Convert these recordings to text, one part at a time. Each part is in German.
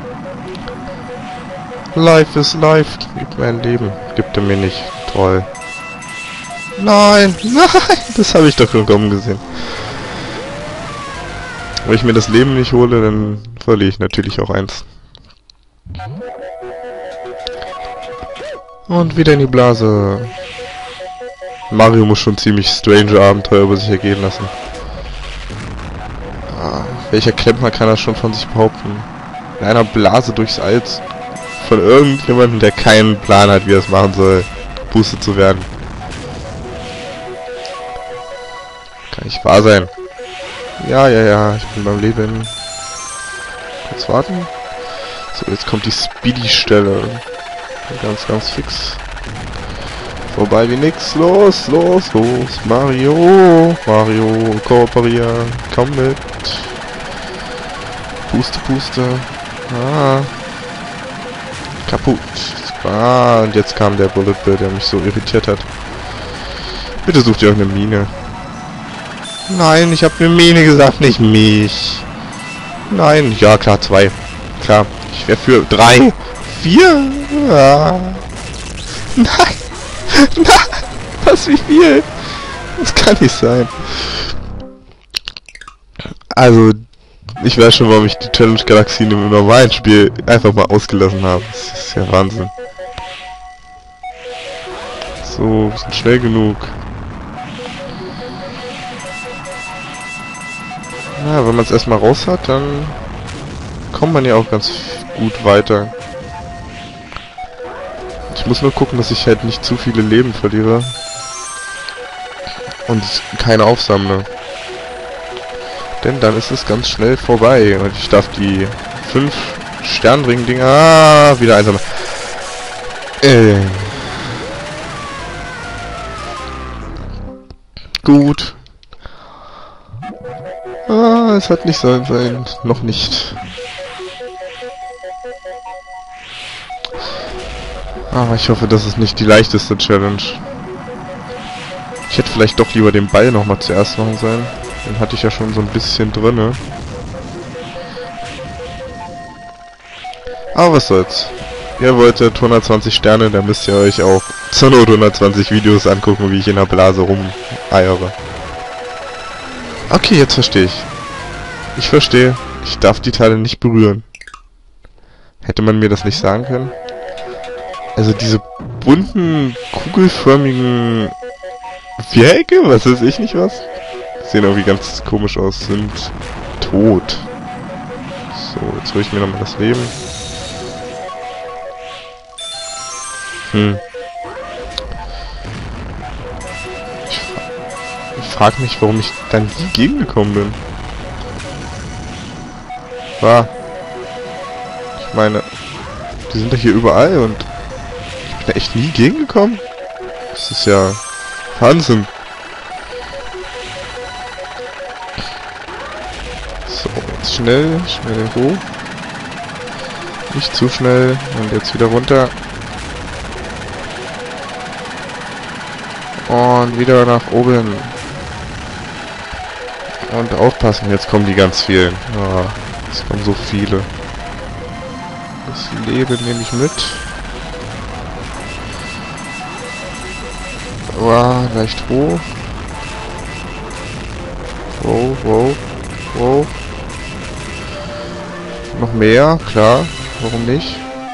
Life is life. Gib mir ein Leben. Gibt er mir nicht. Toll. Nein! Nein! Das habe ich doch schon kommen gesehen. Wenn ich mir das Leben nicht hole, dann verliere ich natürlich auch eins. Und wieder in die Blase. Mario muss schon ziemlich strange Abenteuer über sich ergehen lassen. Ah, welcher Klempner kann das schon von sich behaupten? In einer Blase durchs Eis. Von irgendjemandem, der keinen Plan hat, wie er es machen soll, geboostet zu werden. Kann nicht wahr sein. Ja, ich bin beim Leben. Kurz warten. So, jetzt kommt die Speedy-Stelle. Ganz fix. Vorbei wie nix. Los. Mario, kooperieren. Komm mit. Puste. Ah. Kaputt. Ah, und jetzt kam der Bullet Bill, der mich so irritiert hat. Bitte sucht ihr auch eine Mine. Nein, ich habe eine Mine gesagt, nicht mich. Nein, ja klar, 2. Klar, ich wäre für 3. 4. Ah. Nein. Was, wie viel? Das kann nicht sein. Also, ich weiß schon, warum ich die Challenge-Galaxien im normalen Spiel einfach mal ausgelassen habe. Das ist ja Wahnsinn. So, wir sind schnell genug. Ja, wenn man es erstmal raus hat, dann kommt man ja auch ganz gut weiter. Ich muss nur gucken, dass ich halt nicht zu viele Leben verliere. Und keine aufsammle. Denn dann ist es ganz schnell vorbei. Und ich darf die 5 Sternring-Dinger wieder einsammeln. Gut. Es hat nicht sein. Noch nicht. Aber ich hoffe, das ist nicht die leichteste Challenge. Ich hätte vielleicht doch lieber den Ball nochmal zuerst machen sollen. Den hatte ich ja schon so ein bisschen drinne. Aber was soll's. Ihr wolltet 120 Sterne, dann müsst ihr euch auch zur Not 120 Videos angucken, wie ich in der Blase rumeiere. Okay, jetzt verstehe ich. Ich verstehe. Ich darf die Teile nicht berühren. Hätte man mir das nicht sagen können? Also diese bunten, kugelförmigen Vierecke, was weiß ich nicht was? Sehen irgendwie ganz komisch aus, sind tot. So, jetzt hole ich mir nochmal das Leben. Ich frage mich, warum ich dann nie gegengekommen bin. Ich meine, die sind doch hier überall und ich bin da echt nie gegengekommen. Das ist ja Wahnsinn. So, jetzt schnell hoch. Nicht zu schnell. Und jetzt wieder runter. Und wieder nach oben. Und aufpassen, jetzt kommen die ganz vielen. Oh, es kommen so viele. Das Leben nehme ich mit. Leicht hoch. Wow. Noch mehr, klar. Warum nicht?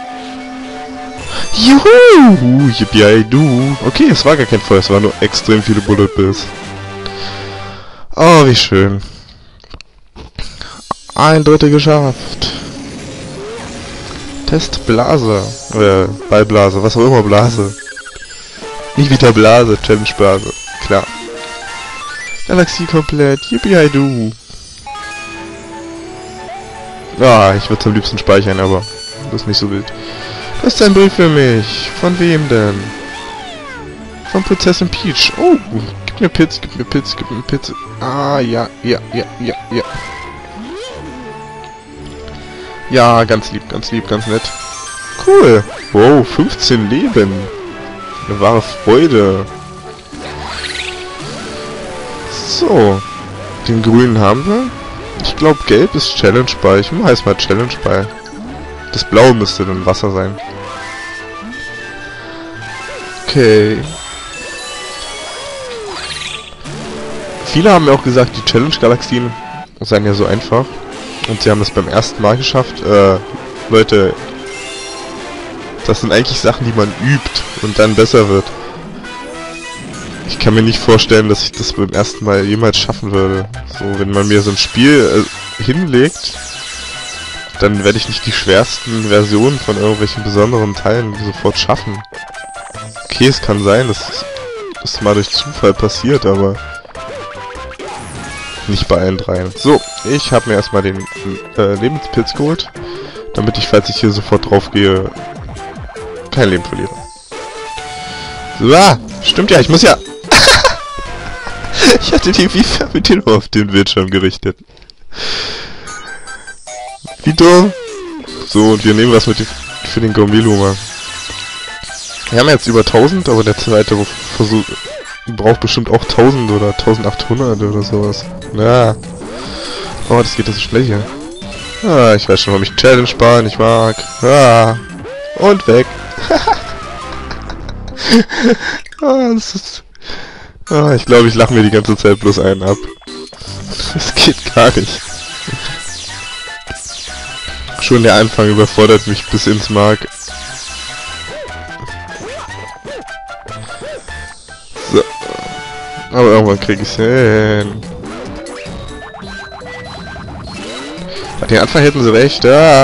Juhu! Yippie-du! Okay, es war gar kein Feuer, es waren nur extrem viele Bullet Bills. Oh, wie schön. 1/3 geschafft. Test Blase. Oder Ballblase, was auch immer Blase. Nicht wieder Blase, Challenge Blase. Klar. Galaxie komplett. Yippie-du. Ich würde es am liebsten speichern, aber das ist nicht so wild. Das ist ein Brief für mich. Von wem denn? Von Prinzessin Peach. Oh, gib mir Pilz. Ah, ja. Ja, ganz lieb, ganz nett. Cool. Wow, 15 Leben. Eine wahre Freude. So. Den grünen haben wir. Ich glaube, gelb ist Challenge Ball. Ich mache erstmal Challenge Ball. Das Blaue müsste dann Wasser sein. Okay. Viele haben mir auch gesagt, die Challenge-Galaxien seien ja so einfach. Und sie haben es beim ersten Mal geschafft. Leute, das sind eigentlich Sachen, die man übt und dann besser wird. Ich kann mir nicht vorstellen, dass ich das beim ersten Mal jemals schaffen würde. So, wenn man mir so ein Spiel hinlegt, dann werde ich nicht die schwersten Versionen von irgendwelchen besonderen Teilen sofort schaffen. Okay, es kann sein, dass das mal durch Zufall passiert, aber nicht bei allen dreien. So, ich habe mir erstmal den Lebenspilz geholt, damit ich, falls ich hier sofort drauf gehe, kein Leben verliere. So, stimmt ja, ich muss ja... Ich hatte die Fernbedienung auf den Bildschirm gerichtet. Wie dumm. So, und wir nehmen was mit für den Gourmet-Luma. Wir haben jetzt über 1000, aber der zweite Versuch braucht bestimmt auch 1000 oder 1800 oder sowas. Ja. Oh, das geht so schnell hier. Ah, ich weiß schon, warum ich Challenge sparen, ich mag. Ah. Und weg. Ah, das ist... Ah, ich glaube, ich lache mir die ganze Zeit bloß einen ab. Das geht gar nicht. Schon der Anfang überfordert mich bis ins Mark. So. Aber irgendwann krieg ich's hin. Den Anfang hätten sie recht.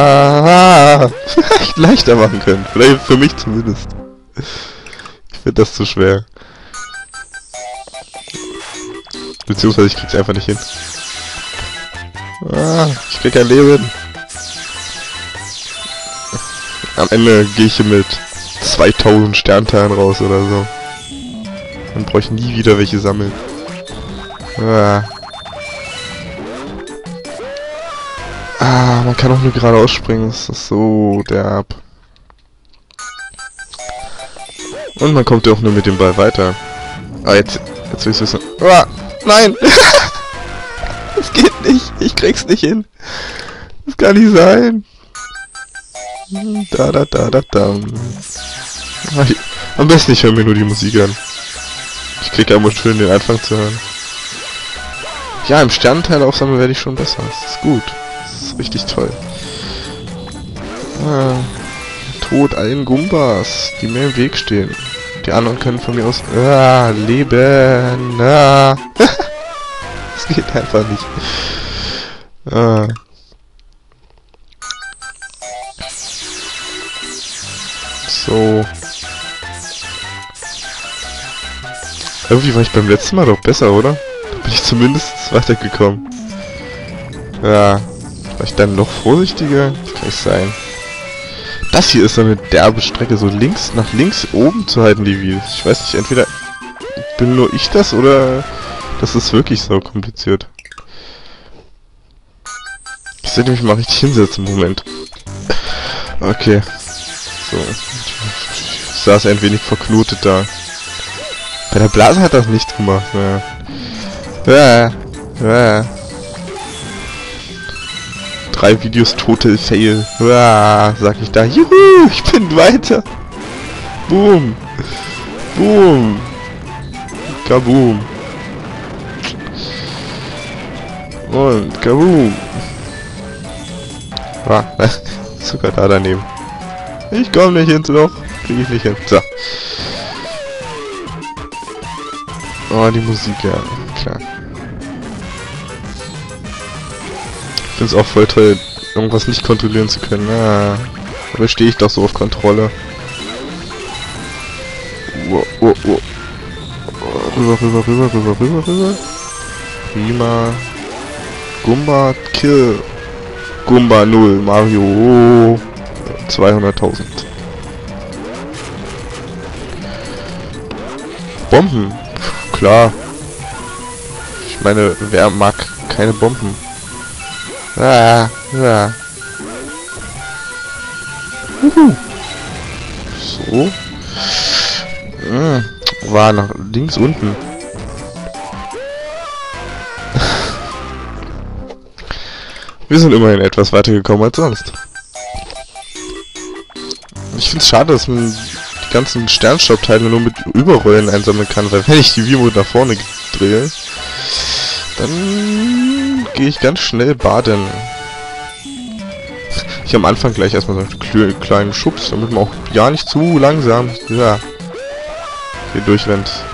Echt leichter machen können. Vielleicht für mich zumindest. Ich finde das zu schwer. Beziehungsweise ich krieg's einfach nicht hin. Ah, ich krieg kein Leben. Am Ende gehe ich hier mit 2000 Sternteilen raus oder so. Dann brauche ich nie wieder welche sammeln. Ah. Ah, man kann auch nur geradeaus springen. Das ist so derb. Und man kommt ja auch nur mit dem Ball weiter. Ah, jetzt will ich's wissen. Ah, nein! Das geht nicht. Ich krieg's nicht hin. Das kann nicht sein. Da. Am besten ich höre mir nur die Musik an. Ich krieg ja immer schön den Anfang zu hören. Ja, im Sternenteil aufsammeln werde ich schon besser. Das ist gut. Das ist richtig toll. Ah, Tod allen Gumbas, die mir im Weg stehen. Die anderen können von mir aus... Ah, leben. Ah. Das geht einfach nicht. Ah. So. Irgendwie war ich beim letzten Mal doch besser, oder? Da bin ich zumindest weitergekommen. Ja. War ich dann noch vorsichtiger? Das kann nicht sein. Das hier ist so eine derbe Strecke, so nach links oben zu halten, die Wheels. Ich weiß nicht, entweder bin nur ich das, oder das ist wirklich so kompliziert. Ich sollte mich mal richtig hinsetzen im Moment. Okay. So. Ich saß ein wenig verknotet da. Bei der Blase hat das nichts gemacht, naja. 3 Videos total fail. Sag ich da. Juhu, ich bin weiter. Boom. Boom. Kaboom. Und kaboom. Sogar da daneben. Ich komme nicht ins Loch. Krieg ich nicht hin. So. Oh, die Musik, ja. Klar. Ich find's auch voll toll, irgendwas nicht kontrollieren zu können. Ah, aber stehe ich doch so auf Kontrolle. Rüber. Prima. Gumba, Kill. Gumba 0, Mario 200.000. Bomben. Klar. Ich meine, wer mag keine Bomben? So. War nach links unten. Wir sind immerhin etwas weiter gekommen als sonst. Ich finde es schade, dass man die ganzen Sternstaubteile nur mit Überrollen einsammeln kann, weil wenn ich die V-Mode nach vorne drehe, dann gehe ich ganz schnell baden. Ich am Anfang gleich erstmal so einen kleinen Schubs, damit man auch ja nicht zu langsam hier durchrennt.